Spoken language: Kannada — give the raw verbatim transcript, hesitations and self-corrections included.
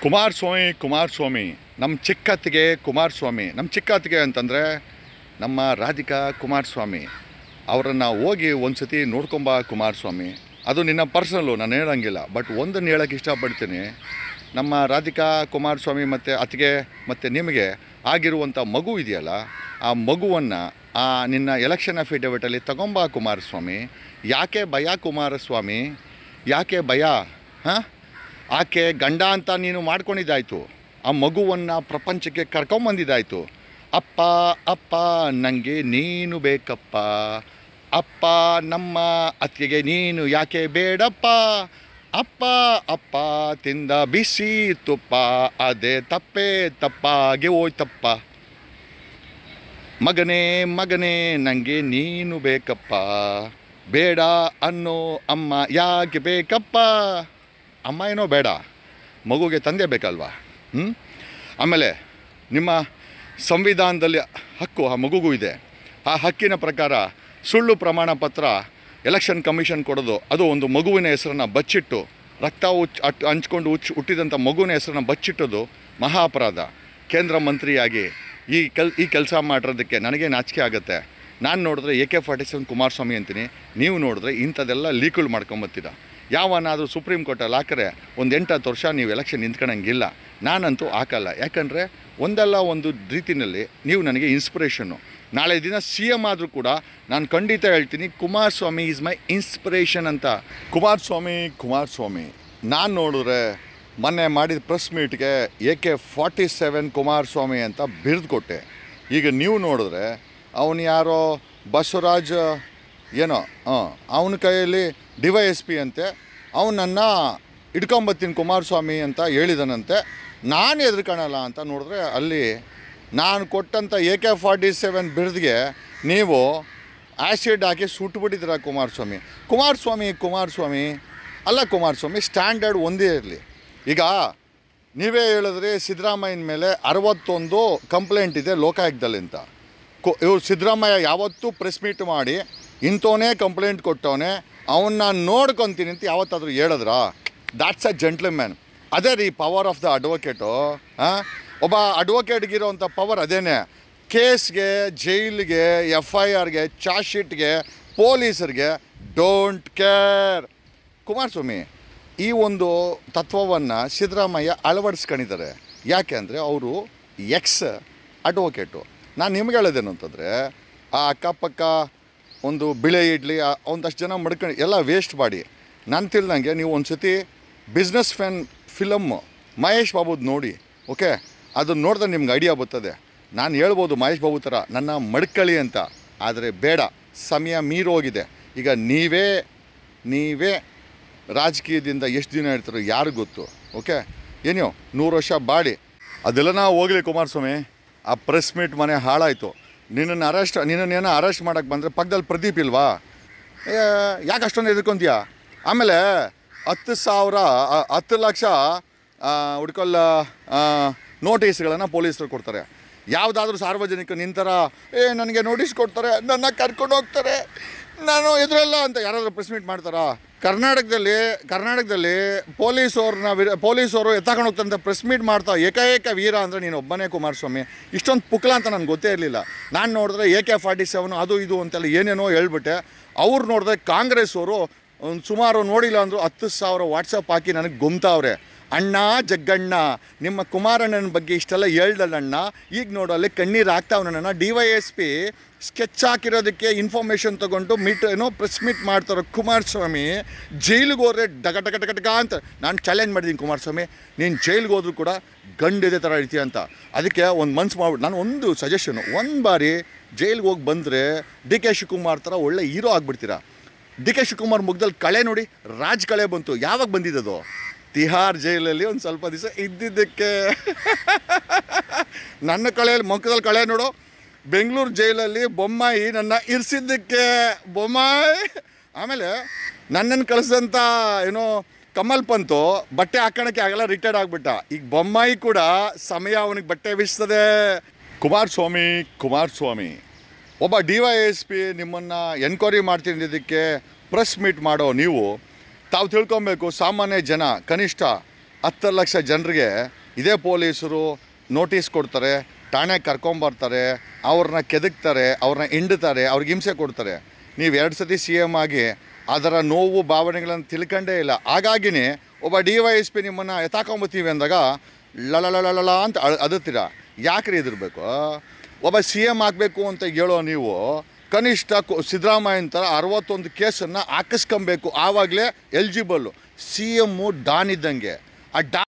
ಕುಮಾರಸ್ವಾಮಿ ಕುಮಾರಸ್ವಾಮಿ ನಮ್ಮ ಚಿಕ್ಕತ್ತಿಗೆ ಕುಮಾರಸ್ವಾಮಿ ನಮ್ಮ ಚಿಕ್ಕತ್ತಿಗೆ ಅಂತಂದರೆ ನಮ್ಮ ರಾಧಿಕಾ ಕುಮಾರಸ್ವಾಮಿ ಅವರನ್ನು ಹೋಗಿ ಒಂದು ಸತಿ ನೋಡ್ಕೊಂಬ ಕುಮಾರಸ್ವಾಮಿ. ಅದು ನಿನ್ನ ಪರ್ಸನಲ್ಲು, ನಾನು ಹೇಳೋಂಗಿಲ್ಲ. ಬಟ್ ಒಂದನ್ನು ಹೇಳೋಕ್ಕೆ ಇಷ್ಟಪಡ್ತೀನಿ, ನಮ್ಮ ರಾಧಿಕಾ ಕುಮಾರಸ್ವಾಮಿ ಮತ್ತು ಅತ್ತಿಗೆ ಮತ್ತು ನಿಮಗೆ ಆಗಿರುವಂಥ ಮಗು ಇದೆಯಲ್ಲ, ಆ ಮಗುವನ್ನು ಆ ನಿನ್ನ ಎಲೆಕ್ಷನ್ ಅಫಿಡವಿಟಲ್ಲಿ ತಗೊಂಬ ಕುಮಾರಸ್ವಾಮಿ. ಯಾಕೆ ಭಯ ಕುಮಾರಸ್ವಾಮಿ, ಯಾಕೆ ಭಯ? ಹಾಂ, ಆಕೆ ಗಂಡ ಅಂತ ನೀನು ಮಾಡ್ಕೊಂಡಿದ್ದಾಯಿತು, ಆ ಮಗುವನ್ನು ಪ್ರಪಂಚಕ್ಕೆ ಕರ್ಕೊಂಬಂದಿದ್ದಾಯಿತು. ಅಪ್ಪ ಅಪ್ಪ ನನಗೆ ನೀನು ಬೇಕಪ್ಪ, ಅಪ್ಪ ನಮ್ಮ ಅತ್ತಿಗೆಗೆ ನೀನು ಯಾಕೆ ಬೇಡಪ್ಪ, ಅಪ್ಪ ಅಪ್ಪ ತಿಂದ ಬಿಸಿ ತುಪ್ಪ ಅದೇ ತಪ್ಪೇ ತಪ್ಪಾಗೆ ಹೋಯ್ತಪ್ಪ, ಮಗನೇ ಮಗನೇ ನನಗೆ ನೀನು ಬೇಕಪ್ಪ, ಬೇಡ ಅನ್ನೋ ಅಮ್ಮ ಯಾಕೆ ಬೇಕಪ್ಪ. ಅಮ್ಮ ಏನೋ ಬೇಡ, ಮಗುಗೆ ತಂದೆ ಬೇಕಲ್ವಾ? ಹ್ಞೂ ಆಮೇಲೆ ನಿಮ್ಮ ಸಂವಿಧಾನದಲ್ಲಿ ಹಕ್ಕು ಆ ಮಗುಗೂ ಇದೆ. ಆ ಹಕ್ಕಿನ ಪ್ರಕಾರ ಸುಳ್ಳು ಪ್ರಮಾಣ ಪತ್ರ ಎಲೆಕ್ಷನ್ ಕಮಿಷನ್ ಕೊಡೋದು, ಅದು ಒಂದು ಮಗುವಿನ ಹೆಸರನ್ನು ಬಚ್ಚಿಟ್ಟು ರಕ್ತ ಹುಚ್ಚ ಅಟ್ ಹಂಚ್ಕೊಂಡು ಹುಚ್ಚು ಹುಟ್ಟಿದಂಥ ಮಗುವಿನ ಹೆಸರನ್ನು ಬಚ್ಚಿಟ್ಟೋದು ಮಹಾ ಅಪರಾಧ. ಕೇಂದ್ರ ಮಂತ್ರಿಯಾಗಿ ಈ ಕೆಲ್ ಈ ಕೆಲಸ ಮಾಡಿರೋದಕ್ಕೆ ನನಗೆ ನಾಚಿಕೆ ಆಗುತ್ತೆ. ನಾನು ನೋಡಿದ್ರೆ A K forty seven Kumaraswamy ಅಂತೀನಿ, ನೀವು ನೋಡಿದ್ರೆ ಇಂಥದ್ದೆಲ್ಲ ಲೀಕುಗಳು ಮಾಡ್ಕೊಂಬತ್ತೀರ. ಯಾವನಾದರೂ ಸುಪ್ರೀಂ ಕೋರ್ಟಲ್ಲಿ ಹಾಕರೆ ಒಂದು ಎಂಟು ಹತ್ತು ವರ್ಷ ನೀವು ಎಲೆಕ್ಷನ್ ನಿಂತ್ಕೊಳ್ಳೋಂಗಿಲ್ಲ. ನಾನಂತೂ ಹಾಕಲ್ಲ. ಯಾಕಂದರೆ ಒಂದಲ್ಲ ಒಂದು ರೀತಿಯಲ್ಲಿ ನೀವು ನನಗೆ ಇನ್ಸ್ಪಿರೇಷನ್ನು. ನಾಳೆ ದಿನ ಸಿ ಎಮ್ ಆದರೂ ಕೂಡ ನಾನು ಖಂಡಿತ ಹೇಳ್ತೀನಿ, ಕುಮಾರಸ್ವಾಮಿ ಈಸ್ ಮೈ ಇನ್ಸ್ಪಿರೇಷನ್ ಅಂತ. ಕುಮಾರಸ್ವಾಮಿ ಕುಮಾರಸ್ವಾಮಿ ನಾನು ನೋಡಿದ್ರೆ ಮೊನ್ನೆ ಮಾಡಿದ ಪ್ರೆಸ್ ಮೀಟ್ಗೆ A K forty seven Kumaraswamy ಅಂತ ಬಿರುದು ಕೊಟ್ಟೆ. ಈಗ ನೀವು ನೋಡಿದ್ರೆ ಅವನು ಯಾರೋ ಬಸವರಾಜ್ ಏನೋ ಹಾಂ ಅವನ ಕೈಯಲ್ಲಿ ಡಿ ವೈ ಎಸ್ ಪಿ ಅಂತೆ, ಅವನನ್ನು ಇಟ್ಕೊಂಬತ್ತೀನಿ ಕುಮಾರಸ್ವಾಮಿ ಅಂತ ಹೇಳಿದನಂತೆ. ನಾನು ಎದುರ್ಕೊಳ್ಳಲ್ಲ ಅಂತ ನೋಡಿದ್ರೆ ಅಲ್ಲಿ ನಾನು ಕೊಟ್ಟಂಥ ಎ ಕೆ ಫಾರ್ಟಿ ಸೆವೆನ್ ಬಿರುದಿಗೆ ನೀವು ಆ್ಯಸಿಡ್ ಹಾಕಿ ಸುಟ್ಟುಬಿಟ್ಟಿದ್ದೀರ ಕುಮಾರಸ್ವಾಮಿ. ಕುಮಾರಸ್ವಾಮಿ ಕುಮಾರಸ್ವಾಮಿ ಅಲ್ಲ ಕುಮಾರಸ್ವಾಮಿ, ಸ್ಟ್ಯಾಂಡರ್ಡ್ ಒಂದೇ ಇರಲಿ. ಈಗ ನೀವೇ ಹೇಳಿದ್ರಿ ಸಿದ್ದರಾಮಯ್ಯನ ಮೇಲೆ ಅರವತ್ತೊಂದು ಕಂಪ್ಲೇಂಟ್ ಇದೆ ಲೋಕಾಯುಕ್ತದಲ್ಲಿ ಅಂತ. ಕು ಇವ್ರು ಸಿದ್ದರಾಮಯ್ಯ ಯಾವತ್ತೂ ಪ್ರೆಸ್ ಮೀಟ್ ಮಾಡಿ ಇಂಥವನೇ ಕಂಪ್ಲೇಂಟ್ ಕೊಟ್ಟವನೇ, ಅವನ್ನ ನೋಡ್ಕೊತೀನಿ ಅಂತ ಯಾವತ್ತಾದರೂ ಹೇಳಿದ್ರಾ? That's a gentleman. ಅದೇ ರೀ ಪವರ್ ಆಫ್ ದ ಅಡ್ವೊಕೇಟು. ಹಾಂ, ಒಬ್ಬ ಅಡ್ವೊಕೇಟ್ಗಿರೋವಂಥ ಪವರ್ ಅದೇನೆ. ಕೇಸ್ಗೆ, ಜೈಲಿಗೆ, ಎಫ್ ಐ ಆರ್ಗೆ, ಚಾರ್ಜ್ ಶೀಟ್ಗೆ, ಪೊಲೀಸರಿಗೆ ಡೋಂಟ್ ಕೇರ್. ಕುಮಾರಸ್ವಾಮಿ ಈ ಒಂದು ತತ್ವವನ್ನು ಸಿದ್ದರಾಮಯ್ಯ ಅಳವಡಿಸ್ಕೊಂಡಿದ್ದಾರೆ. ಯಾಕೆ ಅಂದರೆ ಅವರು ಎಕ್ಸ್ ಅಡ್ವೊಕೇಟು. ನಾನು ನಿಮ್ಗೆ ಹೇಳೋದೇನು ಅಂತಂದರೆ, ಆ ಅಕ್ಕಪಕ್ಕ ಒಂದು ಬಿಳೆ ಇಡ್ಲಿ ಒಂದಷ್ಟು ಜನ ಮಡ್ಕೊಂಡು ಎಲ್ಲ ವೇಸ್ಟ್ ಮಾಡಿ. ನಾನು ತಿಳಿದಂಗೆ ನೀವು ಒಂದು ಸತಿ ಬಿಸ್ನೆಸ್ ಫ್ಯಾನ್ ಫಿಲಮ್ಮು ಮಹೇಶ್ ಬಾಬುದು ನೋಡಿ, ಓಕೆ, ಅದನ್ನು ನೋಡಿದ್ರೆ ನಿಮ್ಗೆ ಐಡಿಯಾ ಬರ್ತದೆ. ನಾನು ಹೇಳ್ಬೋದು ಮಹೇಶ್ ಬಾಬು ಥರ ನನ್ನ ಮಡ್ಕಳಿ ಅಂತ, ಆದರೆ ಬೇಡ, ಸಮಯ ಮೀರೋಗಿದೆ. ಈಗ ನೀವೇ ನೀವೇ ರಾಜಕೀಯದಿಂದ ಎಷ್ಟು ದಿನ ಇರ್ತಾರೋ ಯಾರಿಗೂ ಗೊತ್ತು. ಓಕೆ, ಏನೋ ನೂರು ವರ್ಷ ಬಾಡಿ ಅದೆಲ್ಲ ನಾವು ಹೋಗಲಿ ಕುಮಾರಸ್ವಾಮಿ. ಆ ಪ್ರೆಸ್ ಮೀಟ್ ಮನೆ ಹಾಳಾಯಿತು. ನಿನ್ನನ್ನು ಅರೆಸ್ಟ್ ನಿನ್ನನ್ನೇನೋ ಅರೆಸ್ಟ್ ಮಾಡೋಕ್ಕೆ ಬಂದರೆ ಪಕ್ಕದಲ್ಲಿ ಪ್ರದೀಪ್ ಇಲ್ವಾ? ಯಾಕೆ ಅಷ್ಟೊಂದು ಎದ್ಕೊಂತೀಯ? ಆಮೇಲೆ ಹತ್ತು ಸಾವಿರ ಹತ್ತು ಲಕ್ಷ ಹುಡ್ಕೊಲ್ಲ ನೋಟಿಸ್ಗಳನ್ನು ಪೊಲೀಸರು ಕೊಡ್ತಾರೆ. ಯಾವುದಾದ್ರೂ ಸಾರ್ವಜನಿಕ ನಿಂತರ ಏ ನನಗೆ ನೋಟಿಸ್ ಕೊಡ್ತಾರೆ, ನನ್ನ ಕರ್ಕೊಂಡು ಹೋಗ್ತಾರೆ, ನಾನು ಎದುರಲ್ಲ ಅಂತ ಯಾರಾದರೂ ಪ್ರೆಸ್ ಮೀಟ್ ಮಾಡ್ತಾರಾ? ಕರ್ನಾಟಕದಲ್ಲಿ ಕರ್ನಾಟಕದಲ್ಲಿ ಪೊಲೀಸವ್ರನ್ನ ವಿರ ಪೊಲೀಸವರು ಎತ್ತಾಕೊಂಡು ಹೋಗ್ತಾರಂತ ಪ್ರೆಸ್ ಮೀಟ್ ಮಾಡ್ತಾ ಏಕಾಏಕ ವೀರ ಅಂದರೆ ನೀನು ಒಬ್ಬನೇ ಕುಮಾರಸ್ವಾಮಿ. ಇಷ್ಟೊಂದು ಪುಕ್ಲ ಅಂತ ನನಗೆ ಗೊತ್ತೇ ಇರಲಿಲ್ಲ. ನಾನು ನೋಡಿದ್ರೆ ಎ ಕೆ ಫಾರ್ಟಿ ಸೆವೆನು ಅದು ಇದು ಅಂತೆಲ್ಲ ಏನೇನೋ ಹೇಳ್ಬಿಟ್ಟೆ. ಅವ್ರು ನೋಡಿದ್ರೆ ಕಾಂಗ್ರೆಸ್ ಅವರು ಒಂದು ಸುಮಾರು ನೋಡಿಲ್ಲ ಅಂದರು ಹತ್ತು ಸಾವಿರ ವಾಟ್ಸಪ್ ಹಾಕಿ ನನಗೆ ಗುಮ್ತಾವ್ರೆ. ಅಣ್ಣ ಜಗ್ಗಣ್ಣ, ನಿಮ್ಮ ಕುಮಾರಣ್ಣನ ಬಗ್ಗೆ ಇಷ್ಟೆಲ್ಲ ಹೇಳ್ದಲ್ಲಣ್ಣ, ಈಗ ನೋಡಲ್ಲಿ ಕಣ್ಣೀರು ಆಗ್ತಾವಣ್ಣ. D Y S P sketch ಹಾಕಿರೋದಕ್ಕೆ ಇನ್ಫಾರ್ಮೇಷನ್ ತೊಗೊಂಡು ಮೀಟ್ ಏನೋ ಪ್ರೆಸ್ ಮೀಟ್ ಮಾಡ್ತಾರೋ ಕುಮಾರಸ್ವಾಮಿ. ಜೈಲಿಗೆ ಹೋದ್ರೆ ಡಗ ಡಗ ಡಗ ಡಗ ಅಂತ ನಾನು ಚಾಲೆಂಜ್ ಮಾಡಿದ್ದೀನಿ ಕುಮಾರಸ್ವಾಮಿ, ನೀನು ಜೈಲಿಗೆ ಹೋದ್ರೂ ಕೂಡ ಗಂಡಿದೆ ಥರ ಇರ್ತೀಯ ಅಂತ. ಅದಕ್ಕೆ ಒಂದು ಮನ್ಸು ಮಾಡ್ಬಿಟ್ಟು ನಾನು ಒಂದು ಸಜೆಷನು, ಒಂದು ಬಾರಿ ಜೈಲಿಗೆ ಹೋಗಿ ಬಂದರೆ ಡಿ ಕೆ ಶಿವಕುಮಾರ್ ಥರ ಒಳ್ಳೆ ಹೀರೋ ಆಗಿಬಿಡ್ತೀರ. ಡಿ ಕೆ ಶಿವಕುಮಾರ್ ಮುಖದಲ್ಲಿ ಕಳೆ ನೋಡಿ, ರಾಜ್ ಕಳೆ ಬಂತು. ಯಾವಾಗ ಬಂದಿದ್ದದು? ತಿಹಾರ್ ಜೈಲಲ್ಲಿ ಒಂದು ಸ್ವಲ್ಪ ದಿವಸ ಇದ್ದಿದ್ದಕ್ಕೆ. ನನ್ನ ಕಳೆಯಲ್ಲಿ ಮುಖದಲ್ಲಿ ಕಳೆ ನೋಡು. ಬೆಂಗಳೂರು ಜೈಲಲ್ಲಿ ಬೊಮ್ಮಾಯಿ ನನ್ನ ಇರಿಸಿದ್ದಕ್ಕೆ ಬೊಮ್ಮಾಯಿ. ಆಮೇಲೆ ನನ್ನನ್ನು ಕಳಿಸಿದಂಥ ಏನೋ ಕಮಲ್ ಪಂತು ಬಟ್ಟೆ ಹಾಕೋಣಕ್ಕೆ ಆಗಲ್ಲ, ರಿಟೈರ್ಡ್ ಆಗಿಬಿಟ್ಟ. ಈಗ ಬೊಮ್ಮಾಯಿ ಕೂಡ ಸಮಯ ಅವನಿಗೆ ಬಟ್ಟೆ ಬಿಡಿಸ್ತದೆ. ಕುಮಾರಸ್ವಾಮಿ ಕುಮಾರಸ್ವಾಮಿ ಒಬ್ಬ ಡಿ ವೈ ಎಸ್ ಪಿ ನಿಮ್ಮನ್ನು ಎನ್ಕ್ವೈರಿ ಮಾಡ್ತಿದ್ದಕ್ಕೆ ಪ್ರೆಸ್ ಮೀಟ್ ಮಾಡೋ ನೀವು ತಾವು ತಿಳ್ಕೊಬೇಕು. ಸಾಮಾನ್ಯ ಜನ ಕನಿಷ್ಠ ಹತ್ತು ಲಕ್ಷ ಜನರಿಗೆ ಇದೇ ಪೊಲೀಸರು ನೋಟಿಸ್ ಕೊಡ್ತಾರೆ, ಠಾಣೆಗೆ ಕರ್ಕೊಂಬರ್ತಾರೆ, ಅವ್ರನ್ನ ಕೆದಕ್ತಾರೆ, ಅವ್ರನ್ನ ಹಿಂಡ್ತಾರೆ, ಅವ್ರಿಗೆ ಹಿಂಸೆ ಕೊಡ್ತಾರೆ. ನೀವು ಎರಡು ಸತಿ ಸಿ ಎಮ್ ಆಗಿ ಅದರ ನೋವು ಭಾವನೆಗಳನ್ನು ತಿಳ್ಕೊಂಡೇ ಇಲ್ಲ. ಹಾಗಾಗಿನೇ ಒಬ್ಬ ಡಿ ವೈ ಎಸ್ ಪಿ ನಿಮ್ಮನ್ನು ಎತ್ತಾಕೊಂಬತ್ತೀವಿ ಅಂದಾಗ ಲಲಲಲಲ ಅಂತ ಅದತ್ತೀರ. ಯಾಕ್ರಿ ಎದುರಬೇಕು? ಒಬ್ಬ ಸಿ ಎಮ್ ಆಗಬೇಕು ಅಂತ ಹೇಳೋ ನೀವು ಕನಿಷ್ಠ ಸಿದ್ದರಾಮಯ್ಯನ ಥರ ಅರವತ್ತೊಂದು ಕೇಸನ್ನು ಹಾಕಿಸ್ಕೊಬೇಕು. ಆವಾಗಲೇ ಎಲಿಜಿಬಲ್ಲು. ಸಿ ಎಮ್ಮು ಡಾನ್ ಇದ್ದಂಗೆ. ಆ ಡಾ